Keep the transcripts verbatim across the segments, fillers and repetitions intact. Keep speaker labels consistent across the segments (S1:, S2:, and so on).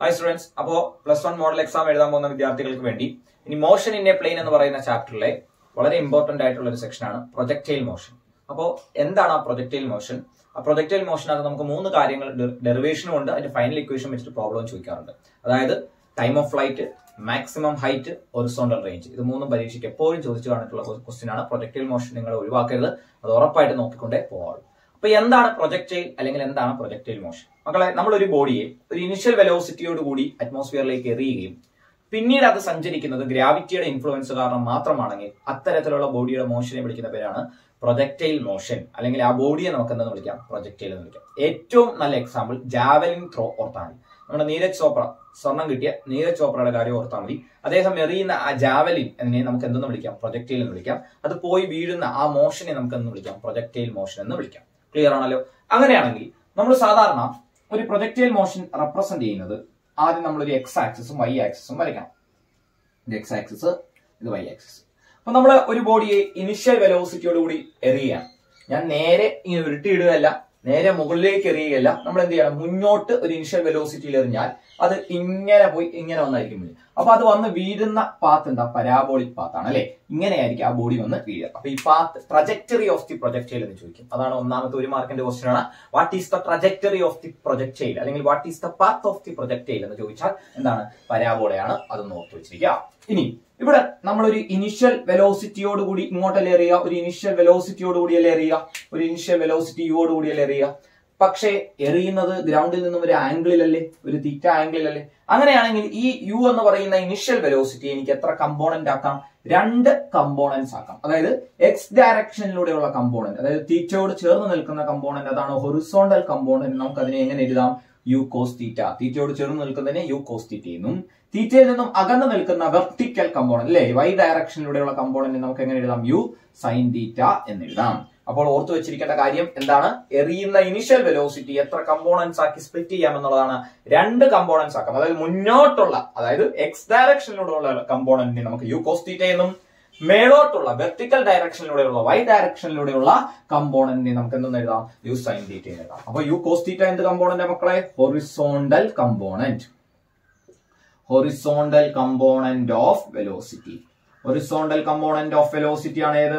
S1: Hi students, അപ്പോൾ plus one model exam എഴുതാൻ പോകുന്ന വിദ്യാർത്ഥികൾക്ക് വേണ്ടി ഇനി മോഷൻ ഇൻ എ പ്ലെയിൻ എന്ന് പറയുന്ന ചാപ്റ്ററിലെ വളരെ ഇമ്പോർട്ടന്റ് ആയിട്ടുള്ള ഒരു സെക്ഷനാണ് പ്രൊജക്ടൈൽ മോഷൻ. അപ്പോൾ എന്താണ് ആ പ്രൊജക്ടൈൽ മോഷൻ? ആ പ്രൊജക്ടൈൽ മോഷൻ അത് നമുക്ക് മൂന്ന് കാര്യങ്ങൾ ഡെറിവേഷനും ഉണ്ട്, അതിന്റെ ഫൈനൽ ഇക്വേഷൻ വെച്ചിട്ട് പ്രോബ്ലം ചോദിക്കാറുണ്ട്. അതായത് time of flight, maximum height, horizontal range. ഇത് മൂന്നും പരീക്ഷയ്ക്ക് എപ്പോഴും ചോദിച്ചു കണ്ടിട്ടുള്ള ക്വസ്റ്റ്യൻ ആണ്. പ്രൊജക്ടൈൽ മോഷൻ നിങ്ങൾ ഒഴിവാക്കരുത്, അത് ഉറപ്പായിട്ട് നോക്കിക്കൊണ്ടേ പോകാറുള്ളൂ. അപ്പൊ എന്താണ് പ്രൊജക്ടൈൽ അല്ലെങ്കിൽ എന്താണ് പ്രൊജക്ടൈൽ മോഷൻ? മക്കളെ, നമ്മളൊരു ബോഡിയെ ഒരു ഇനിഷ്യൽ വെലോസിറ്റിയോട് കൂടി അറ്റ്മോസ്ഫിയറിലേക്ക് എറിയുകയും പിന്നീട് അത് സഞ്ചരിക്കുന്നത് ഗ്രാവിറ്റിയുടെ ഇൻഫ്ലുവൻസ് കാരണം മാത്രമാണെങ്കിൽ അത്തരത്തിലുള്ള ബോഡിയുടെ മോഷനെ വിളിക്കുന്ന പേരാണ് പ്രൊജക്ടൈൽ മോഷൻ. അല്ലെങ്കിൽ ആ ബോഡിയെ നമുക്ക് എന്തെന്ന് വിളിക്കാം? പ്രൊജക്ടൈൽ എന്ന് വിളിക്കാം. ഏറ്റവും നല്ല എക്സാമ്പിൾ ജാവലിൻ ത്രോ ഓർത്താൽ മതി. നമ്മുടെ നീരജ് ചോപ്ര, സ്വർണം കിട്ടിയ നീരജ് ചോപ്രയുടെ കാര്യം ഓർത്താൽ മതി. അദ്ദേഹം എറിയുന്ന ആ ജാവലിൻ എന്നെ നമുക്ക് എന്തെന്ന് വിളിക്കാം? പ്രൊജക്ടൈൽ എന്ന് വിളിക്കാം. അത് പോയി വീഴുന്ന ആ മോഷനെ നമുക്ക് എന്ന് വിളിക്കാം? പ്രൊജക്ടൈൽ മോഷൻ എന്ന് വിളിക്കാം. ക്ലിയർ ആണല്ലോ? അങ്ങനെയാണെങ്കിൽ നമ്മൾ സാധാരണ ഒരു പ്രൊജക്ടൈൽ മോഷൻ റെപ്രസെന്റ് ചെയ്യുന്നത് ആദ്യം നമ്മളൊരു എക്സ് ആക്സിസും വൈ ആക്സിസും വരയ്ക്കണം. ഇത് എക്സ് ആക്സിസ്, ഇത് വൈ ആക്സിസ്. അപ്പൊ നമ്മൾ ഒരു ബോഡിയെ ഇനിഷ്യൽ വെലോസിറ്റിയോട് കൂടി എറിയുകയാണ്. ഞാൻ നേരെ ഇങ്ങനെ ഉരുട്ടിയിടുകയല്ല, നേരെ മുകളിലേക്ക് എറിയുകയല്ല. നമ്മൾ എന്ത് ചെയ്യണം? മുന്നോട്ട് ഒരു ഇനിഷ്യൽ വെലോസിറ്റിയിൽ എറിഞ്ഞാൽ അത് ഇങ്ങനെ പോയി ഇങ്ങനെ വന്നായിരിക്കും വീഴുക. അപ്പൊ അത് വന്ന് വീഴുന്ന പാത്ത് എന്താ? പരാബോളിക് പാത്ത് ആണ് അല്ലെ? ഇങ്ങനെയായിരിക്കും ആ ബോഡി വന്ന് വീഴുക. അപ്പൊ ഈ path trajectory of the projectile എന്ന് ചോദിക്കും. അതാണ് ഒന്നാമത്തെ ഒരു മാർക്കിന്റെ ക്വസ്റ്റ്യൻ ആണ്. What is the trajectory of the projectile അല്ലെങ്കിൽ what is the path of the projectile എന്ന് ചോദിച്ചാൽ എന്താണ്? പരാബോളയാണ്. അതൊന്ന് ഓർത്ത് വെച്ചിരിക്കുക. ഇനി ഇവിടെ നമ്മളൊരു ഇനിഷ്യൽ വെലോസിറ്റിയോട് കൂടി ഇങ്ങോട്ടല്ലേ എറിയുക? ഒരു ഇനിഷ്യൽ വെലോസിറ്റിയോട് കൂടിയല്ലേ എറിയുക? ഒരു ഇനിഷ്യൽ വെലോസിറ്റി യുവോട് കൂടിയല്ലേ എറിയുക? പക്ഷേ എറിയുന്നത് ഗ്രൗണ്ടിൽ നിന്നും ഒരു ആംഗിളിലല്ലേ? ഒരു തീറ്റ ആംഗിളിലല്ലേ? അങ്ങനെയാണെങ്കിൽ ഈ യു എന്ന് പറയുന്ന ഇനിഷ്യൽ വെലോസിറ്റി എനിക്ക് എത്ര കമ്പോണന്റ് ആക്കാം? രണ്ട് കമ്പോണന്റ്സ് ആക്കാം. അതായത് എക്സ് ഡയറക്ഷനിലൂടെയുള്ള കമ്പോണന്റ്, അതായത് തീറ്റയോട് ചേർന്ന് നിൽക്കുന്ന കമ്പോണന്റ്, അതാണ് ഹൊറിസോണ്ടൽ കമ്പോണന്റ്. നമുക്ക് അതിനെ എങ്ങനെ എഴുതാം? യു കോസ് തീറ്റ. തീറ്റയോട് ചേർന്ന് നിൽക്കുന്നതിനെ യു കോസ് തീറ്റ എന്നും, തീറ്റയിൽ നിന്നും അകന്നു നിൽക്കുന്ന വെർട്ടിക്കൽ കമ്പോണന്റ് അല്ലെ, വൈ ഡയറക്ഷനിലൂടെയുള്ള കമ്പോണന്റ് നമുക്ക് എങ്ങനെ എഴുതാം? യു സൈൻ തീറ്റ എന്ന് എഴുതാം. അപ്പോൾ ഓർത്തു വെച്ചിരിക്കേണ്ട കാര്യം എന്താണ്? എറിയുന്ന ഇനിഷ്യൽ വെലോസിറ്റി എത്ര കമ്പോണന്റ്സ് ആക്കി സ്പ്ലിറ്റ് ചെയ്യാം എന്നുള്ളതാണ്. രണ്ട് കമ്പോണന്റ്സ് ആക്കാം. അതായത് മുന്നോട്ടുള്ള, അതായത് എക്സ് ഡയറക്ഷനിലൂടെയുള്ള കമ്പോണന്റിനെ നമുക്ക് യു കോസ് തീറ്റ എന്നും, മേളോട്ടുള്ള വെർട്ടിക്കൽ ഡയറക്ഷനിലൂടെയുള്ള വൈ ഡയറക്ഷനിലൂടെയുള്ള കമ്പോണന്റിനെ നമുക്ക് എന്തെന്ന് എഴുതാം? യു സൈൻ തീറ്റ എന്ന് എഴുതാം. അപ്പൊ യു കോസ് തീറ്റ എന്ത് കമ്പോണന്റ് മക്കളെ? Horizontal component. Horizontal component of velocity. Horizontal component of velocity ആണ് ഏത്?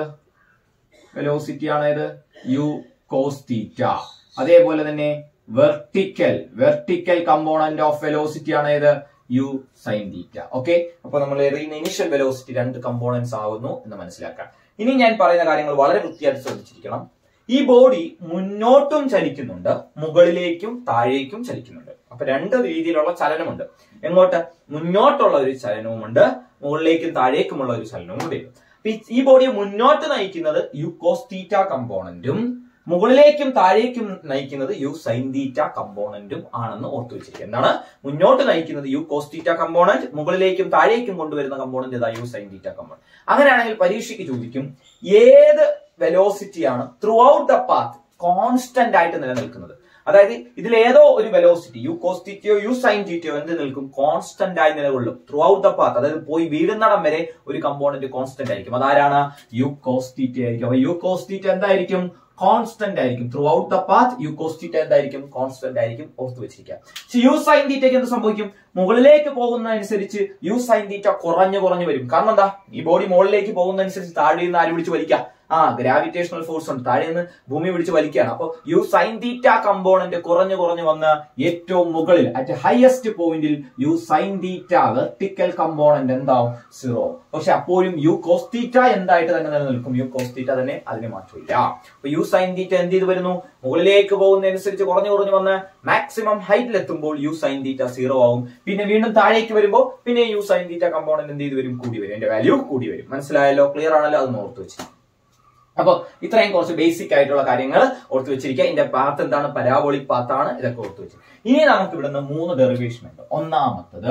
S1: വെലോസിറ്റി ആണ് ഏത്? U cos theta. അതേപോലെ തന്നെ vertical vertical component of velocity ആണ് ഏത്? യു സൈൻ തീറ്റ. ഓക്കെ, അപ്പൊ നമ്മൾ എറിയുന്ന ഇനിഷ്യൽ വെലോസിറ്റി രണ്ട് കമ്പോണന്റ്സ് ആവുന്നു എന്ന് മനസ്സിലാക്കാം. ഇനി ഞാൻ പറയുന്ന കാര്യങ്ങൾ വളരെ വൃത്തിയായിട്ട് ശ്രദ്ധിച്ചിരിക്കണം. ഈ ബോഡി മുന്നോട്ടും ചലിക്കുന്നുണ്ട്, മുകളിലേക്കും താഴേക്കും ചലിക്കുന്നുണ്ട്. അപ്പൊ രണ്ട് രീതിയിലുള്ള ചലനമുണ്ട്. എങ്ങോട്ട്? മുന്നോട്ടുള്ള ഒരു ചലനവുമുണ്ട്, മുകളിലേക്കും താഴേക്കുമുള്ള ഒരു ചലനവും ഉണ്ട്. ഈ ബോഡിയെ മുന്നോട്ട് നയിക്കുന്നത് യു കോസ് തീറ്റ കമ്പോണന്റും മുകളിലേക്കും താഴേക്കും നയിക്കുന്നത് യു സൈൻ തീറ്റ കമ്പോണന്റും ആണെന്ന് ഓർത്തു വെച്ചിരിക്കുക. എന്താണ്? മുന്നോട്ട് നയിക്കുന്നത് യു കോസ് തീറ്റ കമ്പോണന്റ്, മുകളിലേക്കും താഴേക്കും കൊണ്ടുവരുന്ന കമ്പോണന്റ് ഇതാ യു സൈൻ തീറ്റ കമ്പോണന്റ്. അങ്ങനെയാണെങ്കിൽ പരീക്ഷയ്ക്ക് ചോദിക്കും, ഏത് വെലോസിറ്റിയാണ് throughout the path constant ആയിട്ട് നിലനിൽക്കുന്നത്? അതായത് ഇതിൽ ഏതോ ഒരു വെലോസിറ്റി യു കോസ് തീറ്റയോ യു സൈൻ തീറ്റയോ എന്ത് നിൽക്കും? കോൺസ്റ്റന്റ് ആയി നിലകൊള്ളും ത്രൂ ഔട്ട് ദ പാത്ത്. അതായത് പോയി വീഴുന്നിടം വരെ ഒരു കമ്പോണന്റ് കോൺസ്റ്റന്റ് ആയിരിക്കും. അതാരാണ്? യു കോസ് തീറ്റ ആയിരിക്കും. അപ്പൊ യു കോസ് തീറ്റ എന്തായിരിക്കും? കോൺസ്റ്റന്റ് ആയിരിക്കും. Throughout the path u cos theta എന്തായിരിക്കും? കോൺസ്റ്റന്റ് ആയിരിക്കും. ഓർത്ത് വെച്ചിരിക്കുക. യു സൈൻ തീറ്റയ്ക്ക് എന്ത് സംഭവിക്കും? മുകളിലേക്ക് പോകുന്നതനുസരിച്ച് യു സൈൻ തീറ്റ കുറഞ്ഞു കുറഞ്ഞു വരും. കാരണം എന്താ? ഈ ബോഡി മുകളിലേക്ക് പോകുന്നതനുസരിച്ച് താഴെ നിന്ന് ആര് പിടിച്ച് വലിക്കാം? ആ ഗ്രാവിറ്റേഷണൽ ഫോഴ്സ് ഉണ്ട്, താഴെ നിന്ന് ഭൂമി പിടിച്ച് വലിക്കുകയാണ്. അപ്പൊ യു സൈൻ തീറ്റ കമ്പോണന്റ് കുറഞ്ഞു കുറഞ്ഞു വന്ന് ഏറ്റവും മുകളിൽ അറ്റ് ഹയസ്റ്റ് പോയിന്റിൽ u sine theta vertical component എന്താവും? സീറോ. പക്ഷെ അപ്പോഴും യു കോസ് തീറ്റ എന്തായിട്ട് തന്നെ നിലനിൽക്കും. യു കോസ് തീറ്റ തന്നെ, അതിന് മാറ്റമില്ല. അപ്പൊ യു സൈൻ തീറ്റ എന്ത് ചെയ്ത് വരുന്നു? മുകളിലേക്ക് പോകുന്നതനുസരിച്ച് കുറഞ്ഞു കുറഞ്ഞു വന്ന് മാക്സിമം ഹൈറ്റിൽ എത്തുമ്പോൾ യു സൈൻ തീറ്റ സീറോ ആവും. പിന്നെ വീണ്ടും താഴേക്ക് വരുമ്പോൾ പിന്നെ യു സൈൻ തീറ്റ കമ്പോണന്റ് എന്ത് ചെയ്ത് വരും? കൂടി വരും. എന്റെ വാല്യൂ കൂടി വരും. മനസ്സിലായല്ലോ? ക്ലിയർ ആണല്ലോ? അതൊന്ന് ഓർത്ത് വെച്ചു. അപ്പൊ ഇത്രയും കുറച്ച് ബേസിക് ആയിട്ടുള്ള കാര്യങ്ങൾ ഓർത്ത് വെച്ചിരിക്കുക. ഇതിന്റെ പാത്ത് എന്താണ്? പരാബോളിക് പാത്താണ്. ഇതൊക്കെ ഓർത്ത് വെച്ചു. ഇനി നമുക്ക് ഇവിടുന്ന് മൂന്ന് ഡെറിവേഷൻ ഉണ്ട്. ഒന്നാമത്തത്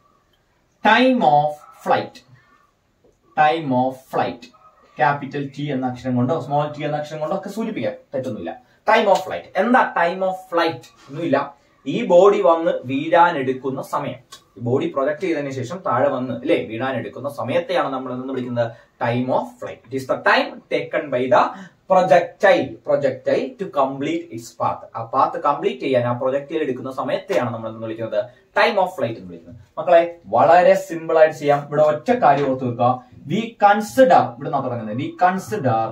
S1: time of flight. Time of flight capital T എന്ന അക്ഷരം കൊണ്ടോ സ്മോൾ ടി എന്ന അക്ഷരം കൊണ്ടോ ഒക്കെ സൂചിപ്പിക്കാം, തെറ്റൊന്നുമില്ല. ടൈം ഓഫ് ഫ്ലൈറ്റ് എന്താ? ടൈം ഓഫ് ഫ്ലൈറ്റ് ഒന്നുമില്ല, ഈ ബോഡി വന്ന് വീഴാൻ എടുക്കുന്ന സമയം. ഈ ബോഡി പ്രൊജക്ട് ചെയ്തതിനു ശേഷം താഴെ വന്ന് അല്ലെ വീഴാൻ എടുക്കുന്ന സമയത്തെയാണ് നമ്മൾ എന്ന് വിളിക്കുന്നത് time of flight. It is the time taken by the projectile projectile to complete its path. ആ പാത്ത് കംപ്ലീറ്റ് ചെയ്യാൻ ആ പ്രൊജക്ടൈൽ എടുക്കുന്ന സമയത്തെയാണ് നമ്മൾ എന്ന് വിളിക്കുന്നത് ടൈം ഓഫ് ഫ്ലൈറ്റ് എന്ന് വിളിക്കുന്നത്. മക്കളെ വളരെ സിമ്പിൾ ആയിട്ട് ചെയ്യാം. ഇവിടെ ഒറ്റ കാര്യം ഓർത്ത് വെക്കുക. വി കൺസിഡർ ഇവിടെ നിന്നാണ് തുടങ്ങുന്നത്. We consider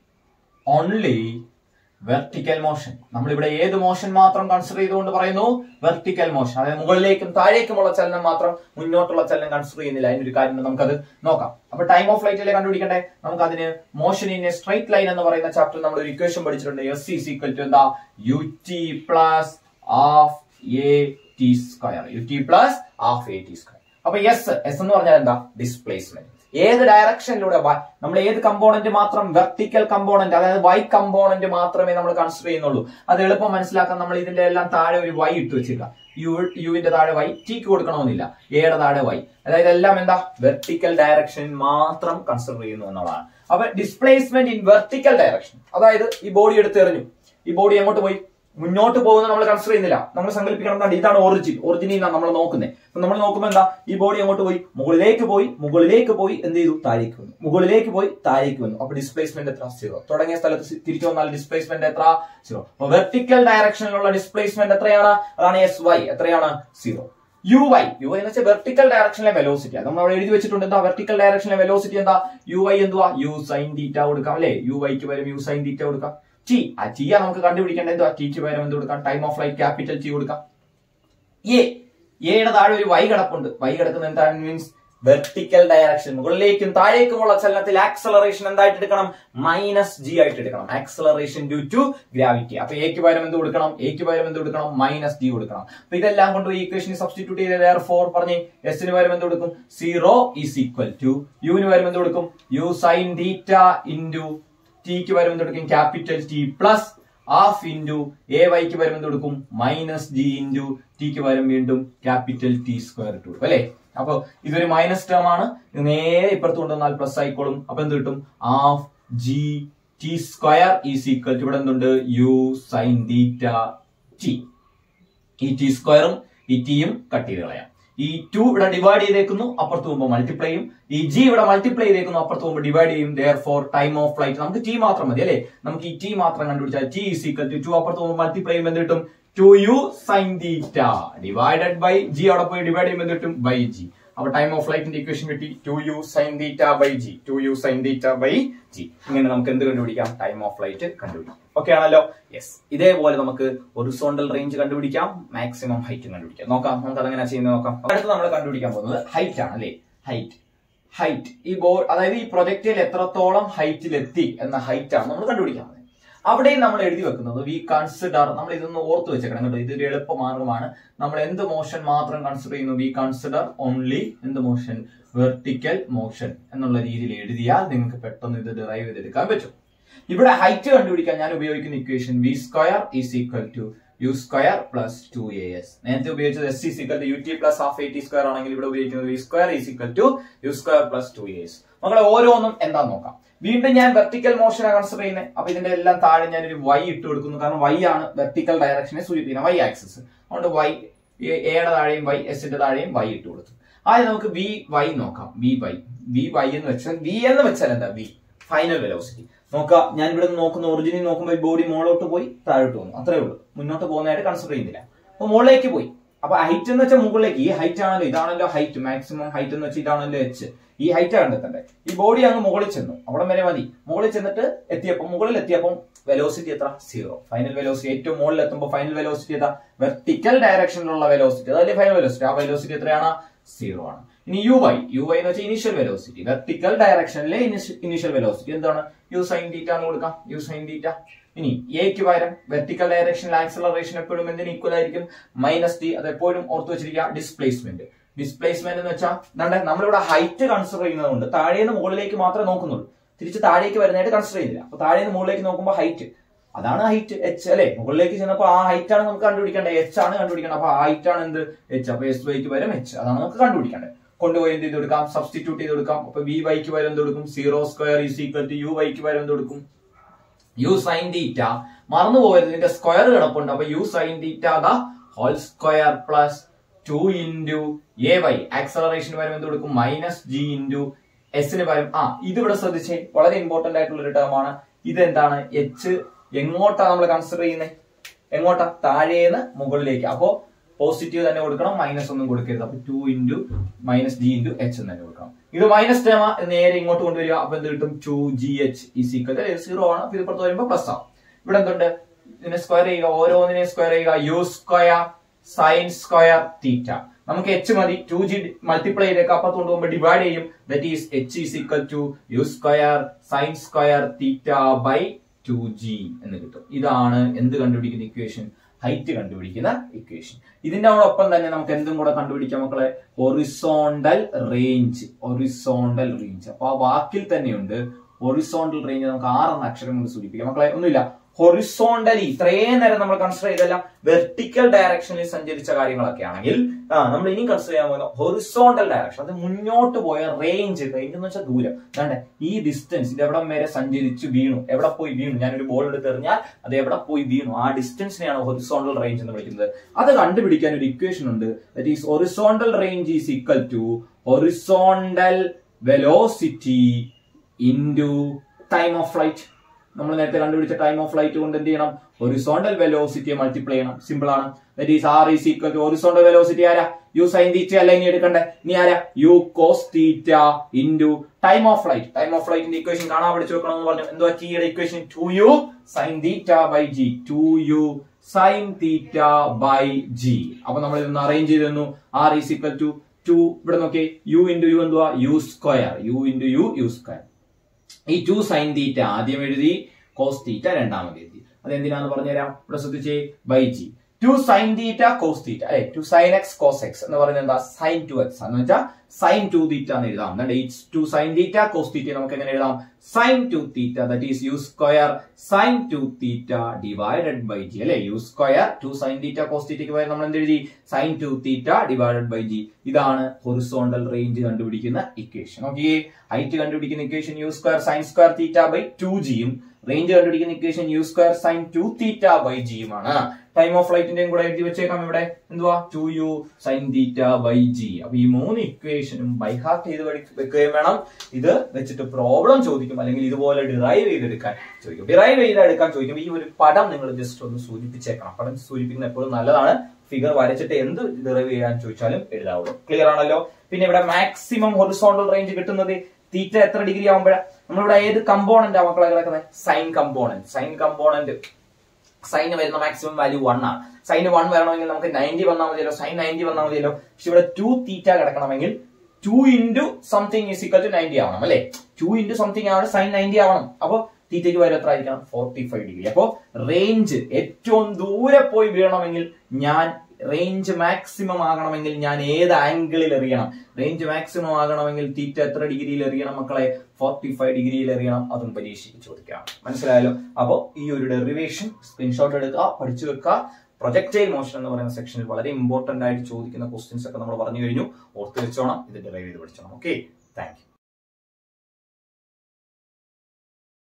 S1: only vertical motion. നമ്മളിവിടെ ഏത് മോഷൻ മാത്രം കൺസിഡർ ചെയ്തുകൊണ്ട് പറയുന്നു? Vertical motion. അതായത് മുകളിലേക്കും താഴേക്കുമുള്ള ചലനം മാത്രം, മുന്നോട്ടുള്ള ചലനം കൺസിഡർ ചെയ്യുന്നില്ല. അതിനൊരു കാര്യം നമുക്കത് നോക്കാം. അപ്പൊ ടൈം ഓഫ് ഫ്ലൈറ്റിലെ കണ്ടുപിടിക്കണ്ടേ? നമുക്ക് അതിന് motion in a straight line എന്ന് പറയുന്ന ചാപ്റ്റർ നമ്മൾ ഒരു ഇക്വേഷൻ പഠിച്ചിട്ടുണ്ട്. എസ് ഈസ് ഈക്വൽ ടു എന്താ? U t plus half a t square. U t plus half a t square. അപ്പൊ എസ് എസ് എന്ന് പറഞ്ഞാൽ എന്താ? ഡിസ്പ്ലേസ്മെന്റ്. ഏത് ഡയറക്ഷനിലൂടെ നമ്മൾ ഏത് കമ്പോണന്റ് മാത്രം, വെർട്ടിക്കൽ കമ്പോണന്റ് അതായത് വൈ കമ്പോണന്റ് മാത്രമേ നമ്മൾ കൺസിഡർ ചെയ്യുന്നുള്ളൂ. അത് എളുപ്പം മനസ്സിലാക്കാൻ നമ്മൾ ഇതിന്റെ എല്ലാം താഴെ ഒരു വൈ ഇട്ട് വെച്ചിരിക്കുക. യു യുവിന്റെ താഴെ വൈ, ടിക്ക് കൊടുക്കണമെന്നില്ല, എയുടെ താഴെ വൈ. അതായത് എല്ലാം എന്താ? വെർട്ടിക്കൽ ഡയറക്ഷനിൽ മാത്രം കൺസിഡർ ചെയ്യുന്നു എന്നുള്ളതാണ്. അപ്പൊ ഡിസ്പ്ലേസ്മെന്റ് ഇൻ വെർട്ടിക്കൽ ഡയറക്ഷൻ, അതായത് ഈ ബോഡി എടുത്ത് എറിഞ്ഞു, ഈ ബോഡി എങ്ങോട്ട് പോയി? മുന്നോട്ട് പോകുന്നത് നമ്മൾ കൺസിഡർ ചെയ്യുന്നില്ല. നമ്മൾ സങ്കല്പിക്കണം, ഇതാണ് ഒറിജിൻ, ഒറിജിനിൽ നമ്മൾ നോക്കുന്നത്. അപ്പൊ നമ്മൾ നോക്കുമ്പോൾ എന്താ? ഈ ബോഡി എങ്ങോട്ട് പോയി? മുകളിലേക്ക് പോയി, മുകളിലേക്ക് പോയി എന്ത് ചെയ്തു? താഴേക്ക് വന്നു. മുകളിലേക്ക് പോയി താഴേക്ക് വന്നു. അപ്പൊ ഡിസ്പ്ലേസ്മെന്റ് എത്ര? സീറോ. തുടങ്ങിയ സ്ഥലത്ത് തിരിച്ചു വന്നാൽ ഡിസ്പ്ലേസ്മെന്റ് എത്ര? സീറോ. അപ്പൊ വെർട്ടിക്കൽ ഡയറക്ഷനിലുള്ള ഡിസ്പ്ലേസ്മെന്റ് എത്രയാണ്? അതാണ് എസ് വൈ. എത്രയാണ്? Zero. U y, u y എന്ന് വെച്ചാൽ വെർട്ടിക്കൽ ഡയറക്ഷനിലെ വെലോസിറ്റി. അത് നമ്മൾ അവിടെ എഴുതി വെച്ചിട്ടുണ്ട്. എന്താ വെർട്ടിക്കൽ ഡയറക്ഷനിലെ വെലോസിറ്റി? എന്താ? യു വൈ എന്തുവാ? യു സൈൻ തീറ്റ കൊടുക്കാം അല്ലെ? യു വൈക്ക് വരും യു സൈൻ തീറ്റ കൊടുക്കാം. ടി, ആ ടി ആ നമുക്ക് കണ്ടുപിടിക്കേണ്ടത്. എന്തുവാ? ടിക്ക് പകരം എന്ത് കൊടുക്കാം? Time of flight capital T കൊടുക്കാം. എ, എയുടെ താഴെ ഒരു വൈ കിടപ്പുണ്ട്. വൈ കിടക്കുന്നത് എന്താണ്? മീൻസ് വെർട്ടിക്കൽ ഡയറക്ഷൻ, മുകളിലേക്കും താഴേക്കുമുള്ള ചലനത്തിൽ ആക്സലറേഷൻ എന്തായിട്ട് എടുക്കണം? മൈനസ് ജി ആയിട്ട് എടുക്കണം. Acceleration due to gravity. അപ്പൊ എക്ക് പകരം എന്ത് കൊടുക്കണം? എക്ക് പകരം എന്ത് കൊടുക്കണം? മൈനസ് ജി കൊടുക്കണം. അപ്പൊ ഇതെല്ലാം കൊണ്ട് ഈ ഇക്വേഷനിൽ സബ്സ്റ്റിറ്റ്യൂട്ട് ചെയ്ത് therefore പറഞ്ഞ് എസിന് പകരം എന്ത് കൊടുക്കും? സീറോ ഈസ് ഈക്വൽ ടു യുവിന് പകരം എന്ത് കൊടുക്കും? യു സൈൻ തീറ്റ ഇൻറ്റു ടിക്ക് പകരം എന്ത് കൊടുക്കും? Capital T plus half into a വൈക്ക് പകരം എന്ത് കൊടുക്കും? മൈനസ് ജി ഇൻറ്റു ടിക്ക് പകരം വീണ്ടും ക്യാപിറ്റൽ ടി സ്ക്വയർ ഇട്ട് കൊടുക്കും അല്ലെ? അപ്പൊ ഇതൊരു മൈനസ് ടേം ആണ്. ഇത് നേരെ ഇപ്പുറത്ത് കൊണ്ടുവന്നാൽ പ്ലസ് ആയിക്കോളും. അപ്പൊ എന്ത് കിട്ടും? Half g t square is equal to ഇവിടെ എന്തുണ്ട്? U sine theta t. ഈ ടി സ്ക്വയറും ഈ ടിയും കട്ട് ചെയ്ത് കളയാം. ഈ ടു ഇവിടെ ഡിവൈഡ് ചെയ്തേക്കുന്നു, അപ്പുറത്ത് പോകുമ്പോൾ മൾട്ടിപ്ലൈ ചെയ്യും. ഈ ജി ഇവിടെ മൾട്ടിപ്ലൈ ചെയ്തേക്കുന്നു, അപ്പുറത്ത് പോകുമ്പോൾ ഡിവൈഡ് ചെയ്യും. therefore ടൈം ഓഫ് ഫ്ലൈറ്റ് നമുക്ക് ടി മാത്രം മതി അല്ലെ? നമുക്ക് ഈ ടി മാത്രം കണ്ടുപിടിച്ചാൽ t is equal to two, അപ്പുറത്ത് പോകുമ്പോൾ മൾട്ടിപ്ലൈ ചെയ്യുമ്പോൾ എന്ത് കിട്ടും? Two u sine theta divided by g. അവിടെ പോയി ഡിവൈഡ് ചെയ്യുമ്പോൾ എന്ത് കിട്ടും? By g. അപ്പൊ ടൈം ഓഫ് ഫ്ലൈറ്റിന്റെ ഇക്വേഷൻ കിട്ടി. Two u sine theta by g. Two u sine theta by g. ഇങ്ങനെ നമുക്ക് എന്ത് കണ്ടുപിടിക്കാം? ടൈം ഓഫ് ഫ്ലൈറ്റ് കണ്ടുപിടിക്കാം. ഓക്കെ ആണല്ലോ? യെസ്. ഇതേപോലെ നമുക്ക് ഹൊറിസോണ്ടൽ റേഞ്ച് കണ്ടുപിടിക്കാം, മാക്സിമം ഹൈറ്റ് കണ്ടുപിടിക്കാം. നോക്കാം നമുക്ക് അതെങ്ങനെ ചെയ്യുന്നത് നോക്കാം. അടുത്ത് നമ്മൾ കണ്ടുപിടിക്കാൻ പോകുന്നത് ഹൈറ്റ് ആണ് അല്ലെ? ഹൈറ്റ് ഹൈറ്റ് ഈ ബോ അതായത് ഈ പ്രൊജക്റ്റിൽ എത്രത്തോളം ഹൈറ്റിലെത്തി എന്ന ഹൈറ്റ് ആണ് നമ്മൾ കണ്ടുപിടിക്കാൻ പോകുന്നത്. അവിടെയും നമ്മൾ എഴുതി വെക്കുന്നത് വി കൺസിഡർ. നമ്മൾ ഇതൊന്ന് ഓർത്ത് വെച്ചേക്കണം കേട്ടോ. ഇതൊരു എളുപ്പ മാർഗമാണ്. നമ്മൾ എന്ത് മോഷൻ മാത്രം കൺസിഡർ ചെയ്യുന്നു? വി കൺസിഡർ ഓൺലി എന്ത് മോഷൻ? വെർട്ടിക്കൽ മോഷൻ എന്നുള്ള രീതിയിൽ എഴുതിയാൽ നിങ്ങൾക്ക് പെട്ടെന്ന് ഇത് ഡിറൈവ് ചെയ്തെടുക്കാൻ പറ്റും. ഇവിടെ ഹൈറ്റ് കണ്ടുപിടിക്കാൻ ഞാൻ ഉപയോഗിക്കുന്ന equation v square is equal to u square plus two a s. നേരത്തെ ഉപയോഗിച്ചത് s is equal to u t plus half a t square ആണെങ്കിൽ ഇവിടെ ഉപയോഗിക്കുന്നത് v square is equal to u square plus two a s. മക്കളെ ഓരോന്നും എന്താന്ന് നോക്കാം. വീണ്ടും ഞാൻ വെർട്ടിക്കൽ മോഷനാണ് കൺസിഡർ ചെയ്യുന്നത്. അപ്പൊ ഇതിന്റെ എല്ലാം താഴെ ഞാൻ ഒരു വൈ ഇട്ട് കൊടുക്കുന്നു. കാരണം വൈ ആണ് വെർട്ടിക്കൽ ഡയറക്ഷനെ സൂചിപ്പിക്കുന്നത്, വൈ ആക്സിസ്. അതുകൊണ്ട് വൈ, എയുടെ താഴെയും വൈ, എസിന്റെ താഴെയും വൈ ഇട്ട് കൊടുത്തു. ആദ്യം നമുക്ക് വി വൈ നോക്കാം. വി വൈ വി വൈ എന്ന് വെച്ചാൽ വി എന്ന് വെച്ചാൽ എന്താ? V final velocity. നോക്കാം, ഞാൻ ഇവിടെ നോക്കുന്ന ഒറിജിനിൽ നോക്കുമ്പോൾ ബോഡി മുകളിലോട്ട് പോയി താഴോട്ട് പോകുന്നു, അത്രേ ഉള്ളൂ. മുന്നോട്ട് പോകുന്നതായിട്ട് കൺസിഡർ ചെയ്യുന്നില്ല. അപ്പൊ മുകളിലേക്ക് പോയി. അപ്പൊ ഹൈറ്റ് എന്ന് വെച്ചാൽ മുകളിലേക്ക്, ഈ ഹൈറ്റ് ആണല്ലോ, ഇതാണല്ലോ ഹൈറ്റ്, മാക്സിമം ഹൈറ്റ് എന്ന് വെച്ചാൽ ഇതാണല്ലോ എച്ച്. ഈ ഹൈറ്റ് കണ്ടെത്തണ്ടേ? ഈ ബോഡി അങ്ങ് മുകളിൽ ചെന്നു, അവിടെ വരെ മതി. മുകളിൽ ചെന്നിട്ട് എത്തിയപ്പോൾ, മുകളിൽ എത്തിയപ്പോൾ വെലോസിറ്റി എത്ര? സീറോ. ഫൈനൽ വെലോസിറ്റി ഏറ്റവും മുകളിൽ എത്തുമ്പോൾ ഫൈനൽ വെലോസിറ്റി എത്ര? വെർട്ടിക്കൽ ഡയറക്ഷനിലുള്ള വെലോസിറ്റി, അതല്ലേ ഫൈനൽ വെലോസിറ്റി. ആ വെലോസിറ്റി എത്രയാണ്? സീറോ ആണ്. ഇനി യു വൈ, യു വൈ എന്ന് വെച്ചാൽ ഇനീഷ്യൽ വെലോസിറ്റി, വെർട്ടിക്കൽ ഡയറക്ഷനിലെ ഇനീഷ്യൽ വെലോസിറ്റി എന്താണ്? യു സൈൻ തീറ്റ എന്ന് കൊടുക്കാം, യു സൈൻ തീറ്റ. ഇനി എക്ക് പകരം വെർട്ടിക്കൽ ഡയറക്ഷനിൽ ആക്സലറേഷൻ എപ്പോഴും എന്തിന് ഈക്വൽ ആയിരിക്കും? Minus d. അത് എപ്പോഴും ഓർത്ത് വെച്ചിരിക്കുക. ഡിസ്പ്ലേസ്മെന്റ്, ഡിസ്പ്ലേസ്മെന്റ് എന്ന് വെച്ചാൽ എന്താണ്? നമ്മളിവിടെ ഹൈറ്റ് കൺസിഡർ ചെയ്യുന്നതുകൊണ്ട് താഴേന്ന് മുകളിലേക്ക് മാത്രമേ നോക്കുന്നുള്ളൂ, തിരിച്ച് താഴേക്ക് വരുന്നതായിട്ട് കൺസിഡർ ചെയ്യുന്നില്ല. അപ്പൊ താഴേന്ന് മുകളിലേക്ക് നോക്കുമ്പോൾ ഹൈറ്റ്, അതാണ് ഹൈറ്റ് എച്ച് അല്ലെ? മുകളിലേക്ക് ചെന്നപ്പോൾ ആ ഹൈറ്റ് ആണ് നമുക്ക് കണ്ടുപിടിക്കേണ്ടത്, എച്ച് ആണ് കണ്ടുപിടിക്കേണ്ടത്. അപ്പൊ ഹൈറ്റ് ആണ് എന്ത്? എച്ച്. അപ്പൊ എസ് വൈക്ക് പകരം എച്ച്, അതാണ് നമുക്ക് കണ്ടുപിടിക്കേണ്ടത്. കൊണ്ടുപോയി എന്ത് ചെയ്ത് കൊടുക്കാം? സബ്സ്റ്റിറ്റ്യൂട്ട് ചെയ്ത് കൊടുക്കാം. അപ്പൊ വി വൈക്ക് പകരം എന്ത് കൊടുക്കും? Zero square is equal to u വൈക്ക് പകരം എന്ത് കൊടുക്കും? U sine theta. മറന്നു പോയത്, ഇതിന്റെ സ്ക്വയർ കിടപ്പുണ്ട്. അപ്പൊ u sine theta the whole square plus two into a y. ആക്സലറേഷന് പകരം എന്ത് കൊടുക്കും? മൈനസ് ജി ഇൻറ്റു എസിന് പകരം ആ ഇതിവിടെ ശ്രദ്ധിച്ചേ, വളരെ ഇമ്പോർട്ടന്റ് ആയിട്ടുള്ള ഒരു ടേം ആണ്. ഇതെന്താണ്? എച്ച് എങ്ങോട്ടാ നമ്മൾ കൺസിഡർ ചെയ്യുന്നത്? എങ്ങോട്ടാ? താഴേന്ന് മുകളിലേക്ക്. അപ്പോ പോസിറ്റീവ് തന്നെ കൊടുക്കണം, മൈനസ് ഒന്നും കൊടുക്കരുത്. അപ്പൊ two into minus g into h എന്ന് തന്നെ കൊടുക്കണം. ഇത് മൈനസ് ടേം നേരെ ഇങ്ങോട്ട് കൊണ്ടുവരിക. അപ്പൊ എന്ത് കിട്ടും? Two g h is equal zero ആണ്. അപ്പൊ ഇത് പുറത്ത് വരുമ്പോ പ്ലസ് ആവും. ഇവിടെ എന്തുണ്ട്? ഇതിനെ സ്ക്വയർ ചെയ്യുക, ഓരോന്നിനെ സ്ക്വയർ ചെയ്യുക. U square sine square theta. നമുക്ക് എച്ച് മതി, ടു ജി മൾട്ടിപ്ലൈ ചെയ്തേക്ക്, അപ്പുറത്ത് കൊണ്ടുപോകുമ്പോൾ ഡിവൈഡ് ചെയ്യും. That is h is equal to u square sine square theta by two g എന്ന് കിട്ടും. ഇതാണ് എന്ത് കണ്ടുപിടിക്കുന്ന ഇക്വേഷൻ? ഹൈറ്റ് കണ്ടുപിടിക്കുന്ന ഇക്വേഷൻ. ഇതിന്റെ ഒപ്പം തന്നെ നമുക്ക് എന്തും കൂടെ കണ്ടുപിടിക്കാം മക്കളെ? Horizontal range. ഹൊറിസോണ്ടൽ റേഞ്ച് അപ്പൊ ആ വാക്കിൽ തന്നെയുണ്ട് ഹൊറിസോണ്ടൽ റേഞ്ച്. നമുക്ക് ആറെന്ന അക്ഷരം കൊണ്ട് സൂചിപ്പിക്കാം മക്കളെ. ഒന്നുമില്ല, ഹൊറിസോണ്ടലി ഇത്രയും നേരം നമ്മൾ കൺസിഡർ ചെയ്തെല്ലാം വെർട്ടിക്കൽ ഡയറക്ഷനിൽ സഞ്ചരിച്ച കാര്യങ്ങളൊക്കെ ആണെങ്കിൽ ആ നമ്മൾ ഇനി കൺസിഡർ ചെയ്യാൻ പോകുന്ന ഹൊറിസോണ്ടൽ ഡയറക്ഷൻ. അത് മുന്നോട്ട് പോയ റേഞ്ച്. റേഞ്ച് എന്ന് വെച്ചാൽ ദൂരം. അതാണ്ട് ഈ ഡിസ്റ്റൻസ് ഇത് എവിടെ വരെ സഞ്ചരിച്ചു വീണു, എവിടെ പോയി വീണു. ഞാനൊരു ബോൾ എടുത്ത് എറിഞ്ഞാൽ അത് എവിടെ പോയി വീണു, ആ ഡിസ്റ്റൻസിനെയാണ് ഹൊറിസോണ്ടൽ റേഞ്ച് എന്ന് വിളിക്കുന്നത്. അത് കണ്ടുപിടിക്കാൻ ഒരു ഇക്വേഷൻ ഉണ്ട്. That is horizontal range is equal to horizontal velocity into time of flight. നമ്മൾ നേരത്തെ കണ്ടുപിടിച്ച ടൈം ഓഫ് ഫ്ലൈറ്റ് കൊണ്ട് എന്ത് ചെയ്യണം? ഹൊറിസോണ്ടൽ വെലോസിറ്റിയെ മൾട്ടിപ്ലൈ ചെയ്യണം. സിമ്പിൾ ആണ്. That is R is equal to horizontal velocity ആരാ? യു സൈൻ തീറ്റ അല്ല ഇനി എടുക്കണ്ടേ? ഇനി ആരാ? U cos theta into time of flight. Time of ഫ്ലൈറ്റിന്റെ ഇക്വേഷൻ കാണാൻ പഠിച്ചു വെക്കണം എന്ന് പറഞ്ഞു. എന്തുവാ ടിയുടെ equation? Two u sine theta by g. Two u sine theta by g. അപ്പൊ നമ്മൾ ഇതൊന്ന് അറേഞ്ച് ചെയ്ത് തന്നു. R is equal to two. ഇവിടെ നോക്കിയേ, യു ഇൻറ്റു യു എന്തുവാ? U square. U into u u square. ഈ ടു സൈൻ തീറ്റ ആദ്യം എഴുതി, കോസ് തീറ്റ രണ്ടാമത് എഴുതി. അതെന്തിനാന്ന് പറഞ്ഞുതരാം. ഇവിടെ ശ്രദ്ധിച്ചേ, by g. Two sine theta cos theta അല്ലെ. Two sine x cos x എന്ന് പറയുന്നത് എന്താ? സൈൻ ടു എക്സ് എന്ന് വെച്ചാൽ സൈൻ ടു തീറ്റ എന്ന് എഴുതാം. Two sine theta cos theta നമുക്ക് എങ്ങനെ എഴുതാം? Sine two theta that is u square sine two theta divided by g അല്ലെ. U square two sine theta cos തീറ്റയ്ക്ക് പകരം നമ്മൾ എന്ത് എഴുതി? Sine two theta divided by g. ഇതാണ് ഹൊറിസോണ്ടൽ റേഞ്ച് കണ്ടുപിടിക്കുന്ന ഇക്വേഷൻ. ഓക്കെ, ഹൈറ്റ് കണ്ടുപിടിക്കുന്ന equation u square sine square theta by two ജിയും റേഞ്ച് കണ്ടുപിടിക്കുന്ന equation u square sine two theta by ജിയുമാണ്. Time of ഫ്ലൈറ്റിന്റെയും കൂടെ എഴുതി വെച്ചേക്കാം ഇവിടെ. എന്തുവാ? Two u sine theta by g. അപ്പൊ ഈ മൂന്ന് ഇക്വേഷനും ബൈ ഹാർട്ട് ചെയ്ത് വെക്കുകയും വേണം. ഇത് വെച്ചിട്ട് പ്രോബ്ലം ചോദിക്കും, അല്ലെങ്കിൽ ഇതുപോലെ ഡിറൈവ് ചെയ്തെടുക്കാൻ ചോദിക്കും. ഡിറൈവ് ചെയ്തെടുക്കാൻ ചോദിക്കും. ഈ ഒരു പടം നിങ്ങൾ ജസ്റ്റ് ഒന്ന് സൂചിപ്പിച്ചേക്കണം. പടം സൂചിപ്പിക്കുന്നത് എപ്പോഴും നല്ലതാണ്. ഫിഗർ വരച്ചിട്ട് എന്ത് ഡിറൈവ് ചെയ്യാൻ ചോദിച്ചാലും എഴുതാവുള്ളൂ. ക്ലിയർ ആണല്ലോ? പിന്നെ ഇവിടെ മാക്സിമം ഹൊറിസോണ്ടൽ റേഞ്ച് കിട്ടുന്നത് തീറ്റ എത്ര ഡിഗ്രി ആവുമ്പോഴാണ്? നമ്മളിവിടെ ഏത് കമ്പോണന്റ് ആ മക്കളെ കിടക്കുന്നത്? Sine component. സൈൻ കമ്പോണന്റ് സൈന് വരുന്ന മാക്സിമം വാല്യൂ വൺ ആണ്. സൈന് വൺ വരണമെങ്കിൽ നമുക്ക് നയൻറ്റി വന്നാൽ മതിയല്ലോ. സൈൻ നയൻറ്റി വന്നാൽ മതിയല്ലോ. പക്ഷെ ഇവിടെ ടു തീറ്റ കിടക്കണമെങ്കിൽ two into something is equal to ninety ആവണം അല്ലെ. ടു ഇൻറ്റു സംതിങ് ആണ് സൈൻ നയൻറ്റി ആവണം. അപ്പൊ തീറ്റയ്ക്ക് വരെ എത്ര ആയിരിക്കണം? Forty five degree. അപ്പോ റേഞ്ച് ഏറ്റവും ദൂരെ പോയി വീഴണമെങ്കിൽ ഞാൻ റേഞ്ച് മാക്സിമം ആകണമെങ്കിൽ ഞാൻ ഏത് ആംഗിളിൽ എറിയണം? റേഞ്ച് മാക്സിമം ആകണമെങ്കിൽ തീറ്റ എത്ര ഡിഗ്രിയിൽ എറിയണം മക്കളെ? ഫോർട്ടി ഫൈവ് ഡിഗ്രിയിൽ എറിയണം. അതും പരീക്ഷയ്ക്ക് ചോദിക്കാം. മനസ്സിലായല്ലോ? അപ്പോ ഈ ഒരു ഡെറിവേഷൻ സ്ക്രീൻഷോട്ട് എടുക്കുക, പഠിച്ചു വെക്കുക. പ്രൊജക്ടൈൽ മോഷൻ എന്ന് പറയുന്ന സെക്ഷനിൽ വളരെ ഇമ്പോർട്ടന്റ് ആയിട്ട് ചോദിക്കുന്ന ക്വസ്റ്റ്യൻസ് ഒക്കെ നമ്മൾ പറഞ്ഞു കഴിഞ്ഞു. ഓർത്ത് വെച്ചോണം. ഇത് ഡെറൈവ് ചെയ്ത് പഠിച്ചോണം. Okay, thank you.